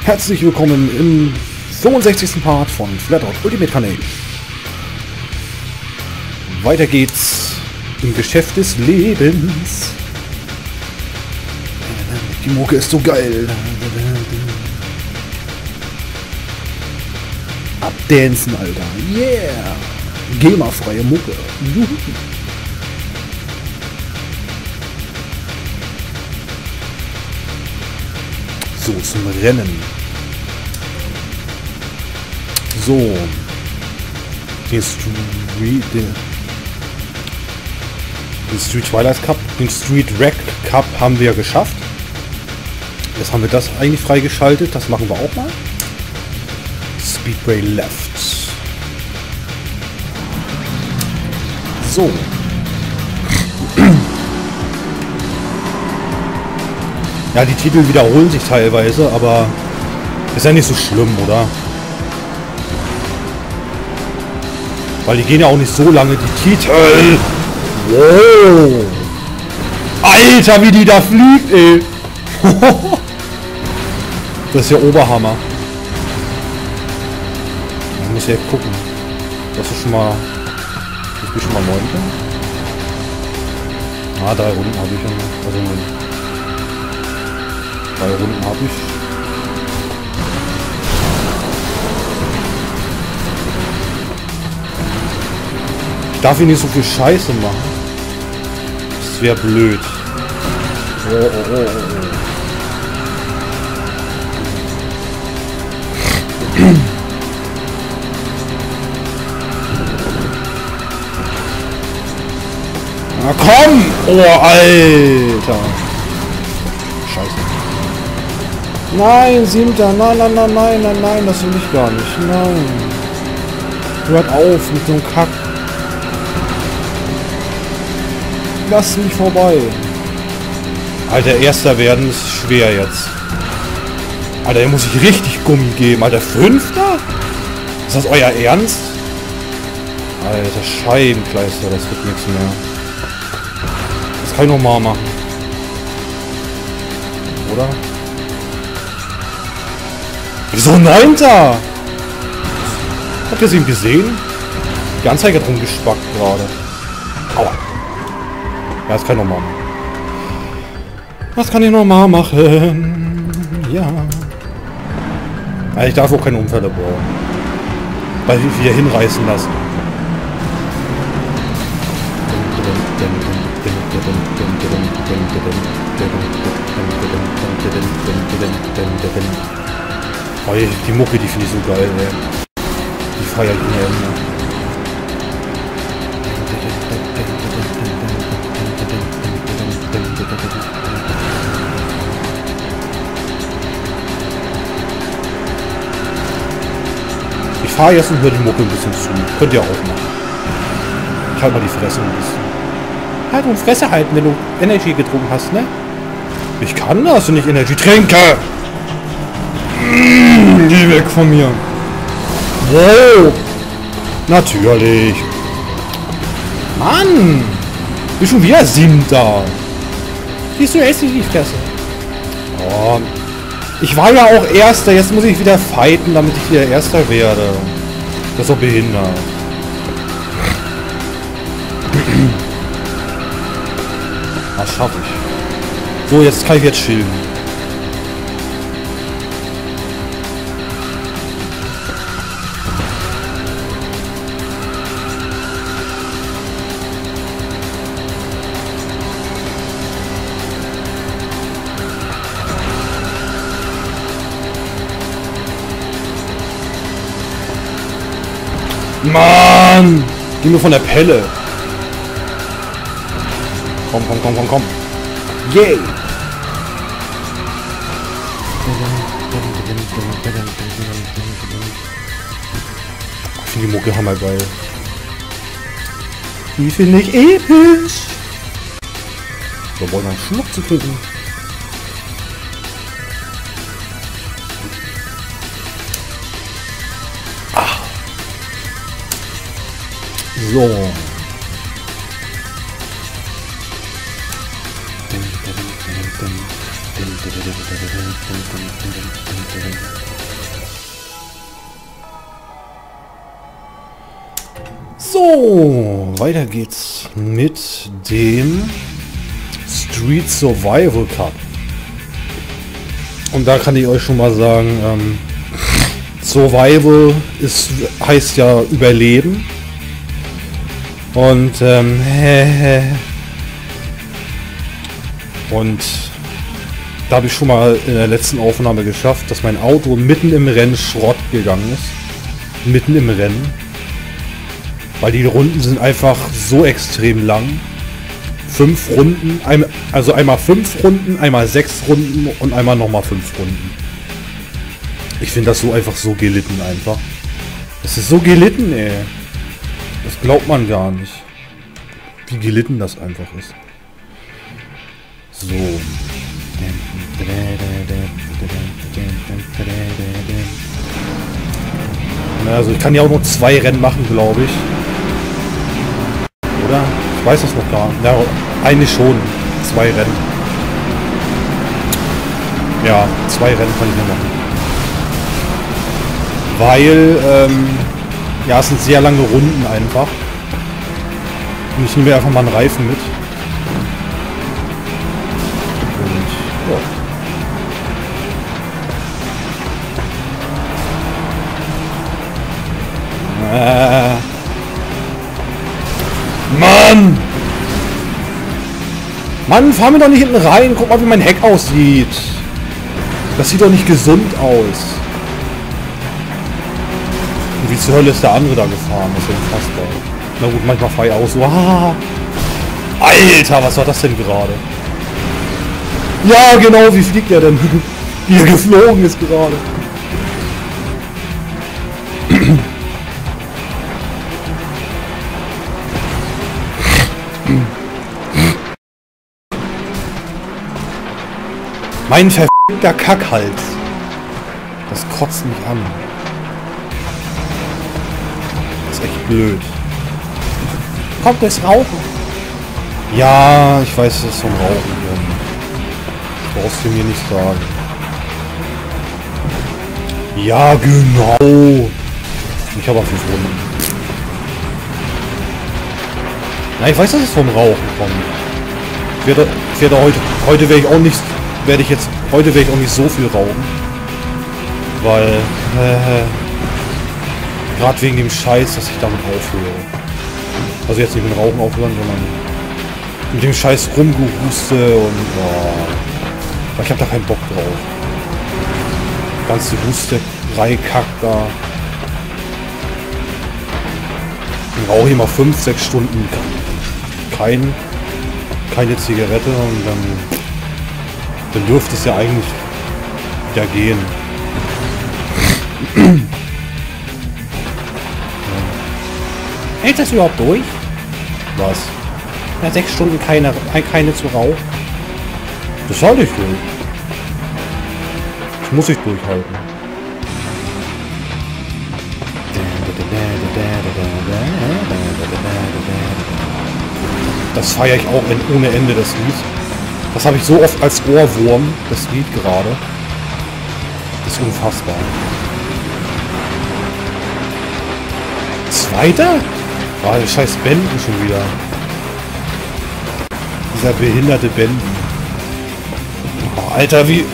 Herzlich willkommen im 65. Part von Flatout Ultimate Carnage. Weiter geht's im Geschäft des Lebens. Die Mucke ist so geil. Abdancen, Alter. Yeah. GEMA-freie Mucke. So, zum Rennen. So. Den Street Twilight Cup, den Street Wreck Cup haben wir geschafft. Jetzt haben wir das eigentlich freigeschaltet. Das machen wir auch mal. Speedway Left. So. Ja, die Titel wiederholen sich teilweise, aber ist ja nicht so schlimm, oder? Weil die gehen ja auch nicht so lange, die Titel. Wow. Alter, wie die da fliegt, ey. Das ist ja Oberhammer. Ich muss ja gucken. Das ist schon mal... Ich bin schon mal 9. Ah, 3 Runden habe ich ja noch. Also 3 Runden habe ich. Ich darf hier nicht so viel Scheiße machen. Das wäre blöd. Oh. Na komm! Oh, Alter! Scheiße. Nein, 7. Nein, das will ich gar nicht. Nein. Hört auf mit so einem Kack. Lass mich vorbei. Alter, Erster werden ist schwer jetzt. Alter, hier muss ich richtig Gummi geben. Alter, 5. Ist das euer Ernst? Alter, Scheibenkleister, das wird nichts mehr. Das kann ich nochmal machen. Oder? Wieso 9? Habt ihr sie gesehen? Die Anzeige hat rumgespackt gerade. Aua. Ja, das kann ich nochmal machen. Was kann ich nochmal machen? Ja. Ich darf auch keine Unfälle bauen. Weil ich wieder hinreißen lassen. Oh, die Mucke, die finde ich so geil, ey. Die feiere ich ohne Ende. Ich fahre jetzt und höre die Mucke ein bisschen zu. Könnt ihr auch machen. Ich halte mal die Fresse ein bisschen. Halt und Fresse halten, wenn du Energy getrunken hast, ne? Ich kann das, wenn ich Energy trinke! Geh weg von mir! Wow! Natürlich! Mann! Bist schon wieder 7. Siehst du, echt die Fresse. Oh. Ich war ja auch Erster, jetzt muss ich wieder fighten, damit ich wieder Erster werde. Das ist doch behindert. Das schaffe ich. So, jetzt kann ich jetzt chillen. Mann! Geh nur von der Pelle. Komm. Yay! Ich finde die Mucke hammergeil. Die finde ich episch. Wir wollen einen Schluck zu trinken. So. So, weiter geht's mit dem Street Survival Cup. Und da kann ich euch schon mal sagen, Survival heißt ja Überleben. Und da habe ich schon mal in der letzten Aufnahme geschafft, dass mein Auto mitten im Rennen Schrott gegangen ist. Mitten im Rennen. Weil die Runden sind einfach so extrem lang. 5 Runden, also einmal 5 Runden, einmal 6 Runden und einmal nochmal 5 Runden. Ich finde das so einfach so gelitten einfach. Das ist so gelitten, ey. Das glaubt man gar nicht. Wie gelitten das einfach ist. So. Also ich kann ja auch noch 2 Rennen machen, glaube ich. Oder? Ich weiß das noch gar nicht. Ja, eigentlich schon. 2 Rennen. Ja, 2 Rennen kann ich noch machen. Weil, ja, es sind sehr lange Runden einfach. Und ich nehme einfach mal einen Reifen mit. Und, ja. Mann! Mann, fahr mir doch nicht hinten rein. Guck mal, wie mein Heck aussieht. Das sieht doch nicht gesund aus. Und wie zur Hölle ist der andere da gefahren? Das ist ja unfassbar. Na gut, manchmal fahre ich aus. Wow. Alter, was war das denn gerade? Ja, genau, wie fliegt der denn? Wie er geflogen ist gerade. Mein verfickter Kackhals. Das kotzt mich an. Das ist echt blöd. Kommt das Rauchen? Ja, ich weiß, es ist vom Rauchen. Das brauchst du mir nicht sagen. Ja, genau. Ich habe auch 5 Runden. Na, ich weiß, dass es vom Rauchen kommt. Ich werde heute werde ich auch nicht... Heute werde ich auch nicht so viel rauchen. Weil, gerade wegen dem Scheiß, dass ich damit aufhöre. Also jetzt nicht mit dem Rauchen aufhören, sondern mit dem Scheiß Rumgehuste und, weil ich habe da keinen Bock drauf. Ganze Husterei, Kack da. Ich rauche immer 5-6 Stunden keine Zigarette und dann dürfte es ja eigentlich ja gehen. Hält das überhaupt durch? Was? Ja, 6 Stunden keine zu rauchen. Das halte ich durch. Das muss ich durchhalten. Das feiere ich auch ohne Ende, das Lied. Das habe ich so oft als Ohrwurm, das Lied gerade. Das ist unfassbar. Zweiter? War der scheiß Benden schon wieder. Dieser behinderte Benden. Oh, Alter, wie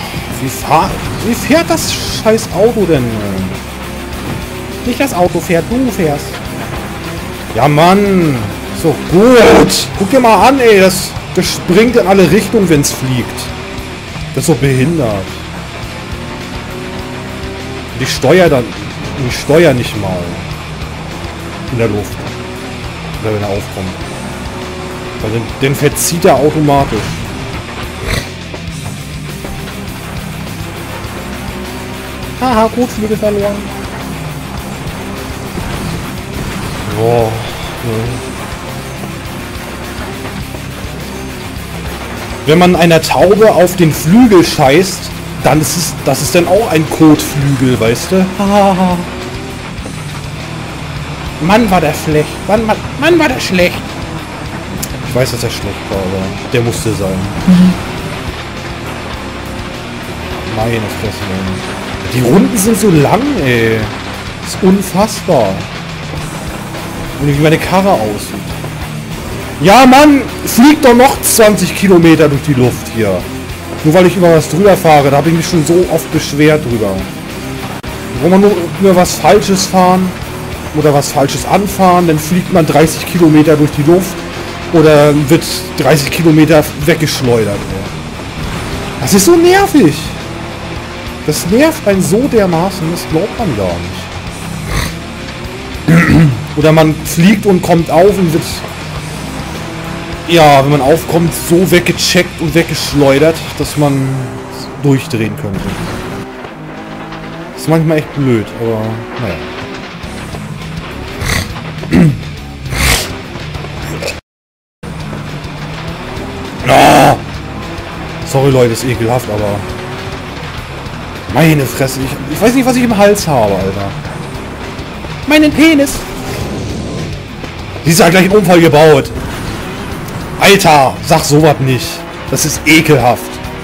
fährt das scheiß Auto denn? Nicht das Auto fährt, du fährst. Ja, Mann. So gut. Guck dir mal an, ey. Das springt in alle Richtungen, wenn es fliegt. Das ist so behindert. Ich steuere nicht mal. In der Luft. Oder wenn er aufkommt. Weil den verzieht er automatisch. Haha, gut, Flügel verloren. Boah. Wenn man einer Taube auf den Flügel scheißt, dann ist das ist dann auch ein Kotflügel, weißt du? Mann, war der schlecht. Mann, war der schlecht. Ich weiß, dass er schlecht war, aber der musste sein. Meine Fresse, ey. Die Runden sind so lang, ey. Das ist unfassbar. Und wie meine Karre aussieht. Ja, Mann, fliegt doch noch 20 Kilometer durch die Luft hier. Nur weil ich über was drüber fahre, da habe ich mich schon so oft beschwert drüber. Wenn man nur über was Falsches fahren oder was Falsches anfahren, dann fliegt man 30 Kilometer durch die Luft oder wird 30 Kilometer weggeschleudert. Das ist so nervig. Das nervt einen so dermaßen, das glaubt man gar nicht. Oder man fliegt und kommt auf und wird, ja, wenn man aufkommt, so weggecheckt und weggeschleudert, dass man durchdrehen könnte. Das ist manchmal echt blöd, aber naja. Oh! Sorry Leute, ist ekelhaft, aber... Meine Fresse, ich weiß nicht, was ich im Hals habe, Alter. Meinen Penis! Die ist ja gleich einen Unfall gebaut. Alter, sag sowas nicht. Das ist ekelhaft.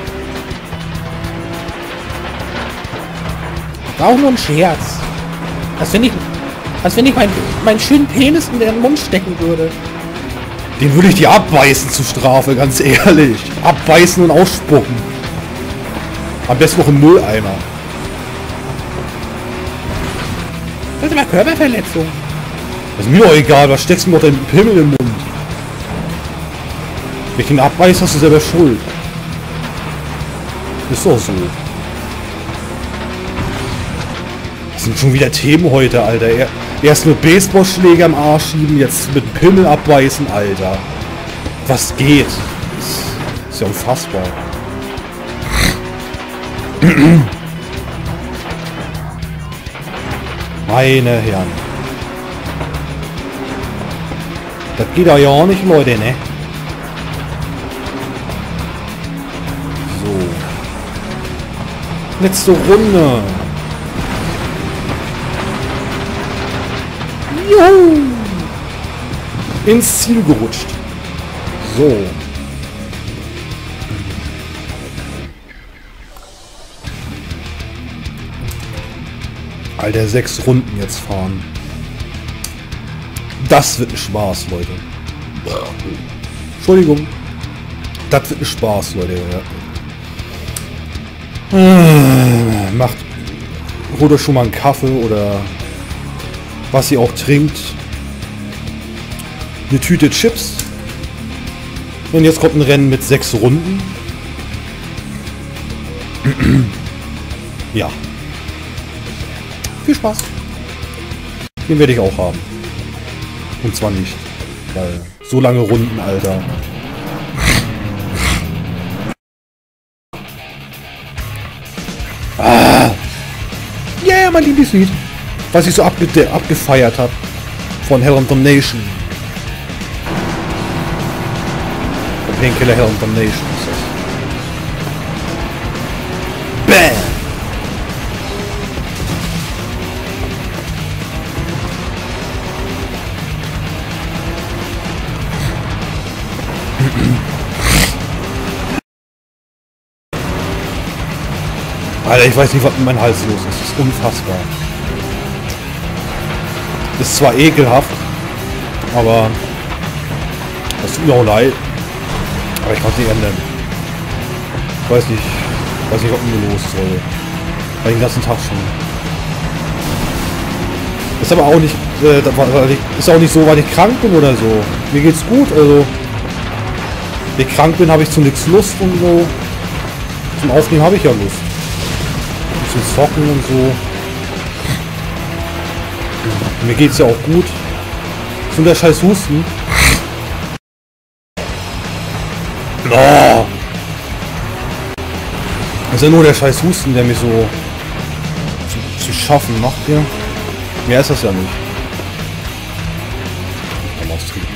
Auch nur ein Scherz. Als wenn ich meinen schönen Penis in den Mund stecken würde. Den würde ich dir abbeißen zur Strafe, ganz ehrlich. Abbeißen und ausspucken. Am besten noch im Mülleimer. Das ist aber Körperverletzung. Das ist mir doch egal, was steckst du mir doch deinen Pimmel im Mund? Wenn ich ihn abbeiß, hast du selber Schuld. Ist doch so. Das sind schon wieder Themen heute, Alter. Erst mit Baseballschläger im Arsch schieben, jetzt mit Pimmel abbeißen, Alter. Was geht? Ist ja unfassbar. Meine Herren. Das geht doch ja auch nicht, Leute, ne? So. Letzte Runde. Juhu! Ins Ziel gerutscht. So. Alter, 6 Runden jetzt fahren. Das wird ein Spaß, Leute. Entschuldigung. Das wird ein Spaß, Leute. Ja. Holt euch schon mal einen Kaffee oder was ihr auch trinkt. Eine Tüte Chips. Und jetzt kommt ein Rennen mit 6 Runden. Ja. Viel Spaß. Den werde ich auch haben. Und zwar nicht. Weil so lange Runden, Alter. Ah. Yeah, mein Lieblingslied. Was ich so abgefeiert habe. Von Hell and Damnation. Painkiller Hell and Damnation ist das. Bam! Alter, ich weiß nicht, was mit meinem Hals los ist. Das ist unfassbar. Ist zwar ekelhaft, aber das tut mir auch leid. Aber ich kann es nicht ändern. Ich weiß nicht, was mit mir los soll. Weil den ganzen Tag schon. Ist aber auch nicht, ist auch nicht so, weil ich krank bin oder so. Mir geht's gut, also. Wenn ich krank bin, habe ich zu nichts Lust und so. Zum Aufnehmen habe ich ja Lust. Zum Zocken und so. Mir geht's ja auch gut. Zum der scheiß Husten. Oh. Das ist ja nur der scheiß Husten, der mich so zu schaffen macht hier. Mehr ist das ja nicht. Ich kann austrinken.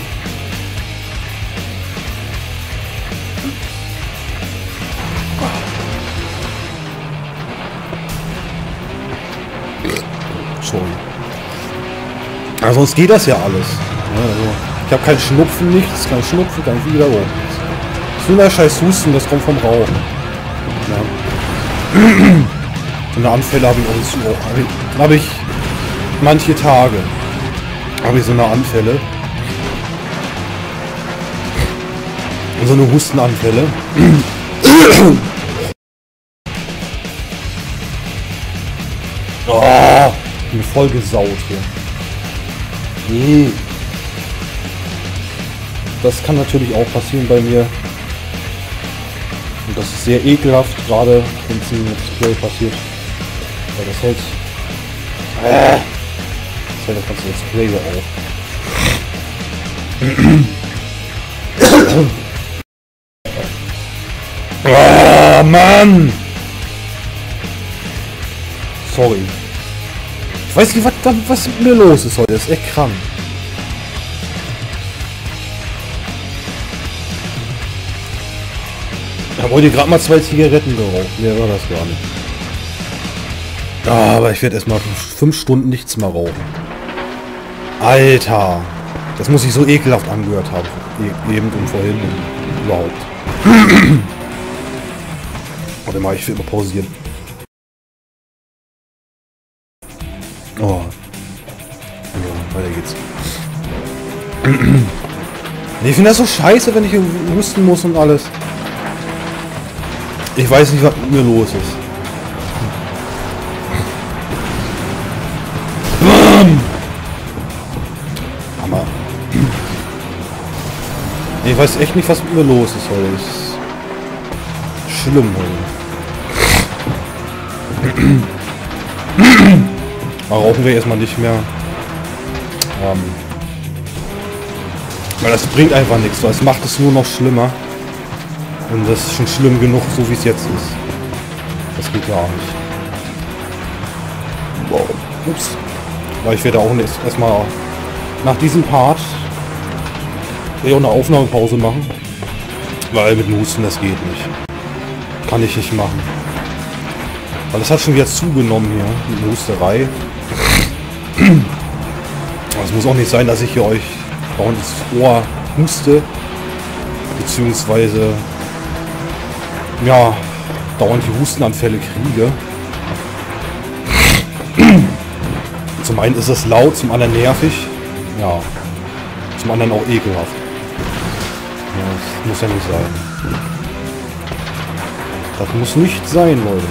Sorry. Aber sonst geht das ja alles. Ja, also, ich habe keinen Schnupfen, nichts, kein Schnupfen, kein Fieber, nichts. Das ist nur der scheiß Husten, das kommt vom Rauchen. Ja. So eine Anfälle habe ich auch nicht so. Habe ich manche Tage. habe ich so eine Anfälle. Und so eine Hustenanfälle. Oh, ich bin voll gesaut hier. Das kann natürlich auch passieren bei mir. Und das ist sehr ekelhaft, gerade wenn es im Let's Play passiert. Weil das hält das ganze Let's Play auf. Oh Mann! Sorry. Ich weiß nicht, was mit mir los ist heute. Das ist echt krank. Ich habe heute gerade mal 2 Zigaretten geraucht. Mehr war das gar nicht. Ah, aber ich werde erstmal 5 Stunden nichts mehr rauchen. Alter. Das muss sich so ekelhaft angehört haben. Eben und vorhin und überhaupt. Warte mal, ich will mal pausieren. Oh. Ja, weiter geht's. Ich finde das so scheiße, wenn ich husten muss und alles. Ich weiß nicht, was mit mir los ist. Hammer. Ich weiß echt nicht, was mit mir los ist heute. Ist schlimm heute. Aber rauchen wir erstmal nicht mehr. Weil das bringt einfach nichts. Es macht es nur noch schlimmer. Und das ist schon schlimm genug, so wie es jetzt ist. Das geht gar nicht. Wow. Ups. Weil ich werde auch erstmal nach diesem Part auch eine Aufnahmepause machen. Weil mit dem Husten, das geht nicht. Kann ich nicht machen. Weil das hat schon wieder zugenommen hier, mit der Husterei. Aber es muss auch nicht sein, dass ich hier euch dauernd ins Ohr huste. Beziehungsweise ja, dauernd die Hustenanfälle kriege. Zum einen ist es laut, zum anderen nervig. Ja, zum anderen auch ekelhaft. Ja, das muss ja nicht sein. Das muss nicht sein, Leute.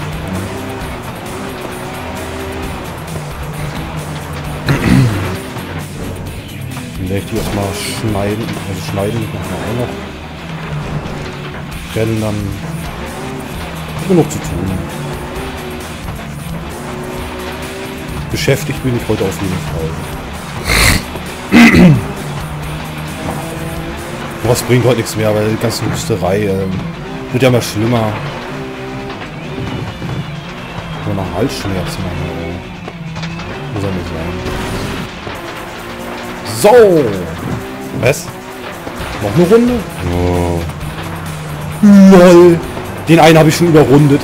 Dann werde ich die erstmal schneiden. Also schneiden machen wir auch noch. Denn dann genug zu tun. Beschäftigt bin ich heute auf jeden Fall. Was bringt heute nichts mehr, weil die ganze Husterei wird ja immer schlimmer. Nur noch Halsschmerzen. Muss ja nicht sein. So! Was? Noch eine Runde? Oh. LOL! Den einen habe ich schon überrundet.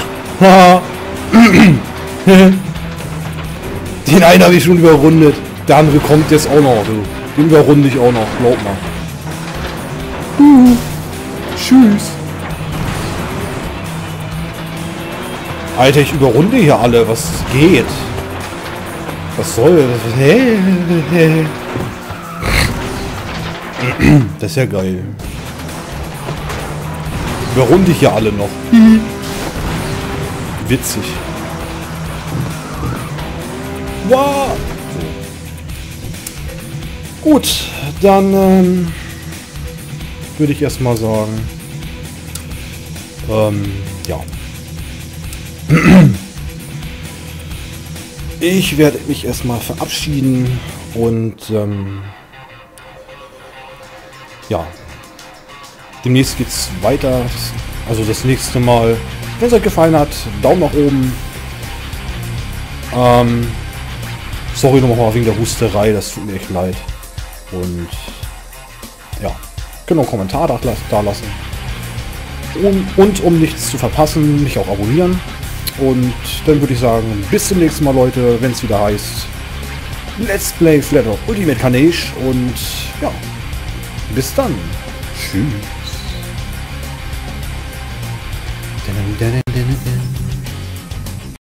Den einen habe ich schon überrundet. Der andere kommt jetzt auch noch. Du. Den überrunde ich auch noch. Glaub mal. Tschüss. Alter, ich überrunde hier alle. Was geht? Was soll das? Das ist ja geil. Überrunde ich hier alle noch. Witzig. Wow. Gut, dann würde ich erstmal sagen, ja. Ich werde mich erstmal verabschieden und ja. Demnächst geht's weiter. Also das nächste Mal. Wenn es euch gefallen hat, Daumen nach oben. Sorry nochmal wegen der Husterei, das tut mir echt leid. Und ja, könnt auch einen Kommentar da lassen. Und um nichts zu verpassen, mich auch abonnieren. Und dann würde ich sagen, bis zum nächsten Mal, Leute, wenn es wieder heißt Let's Play Flatter Ultimate Carnage. Und ja, bis dann. Tschüss.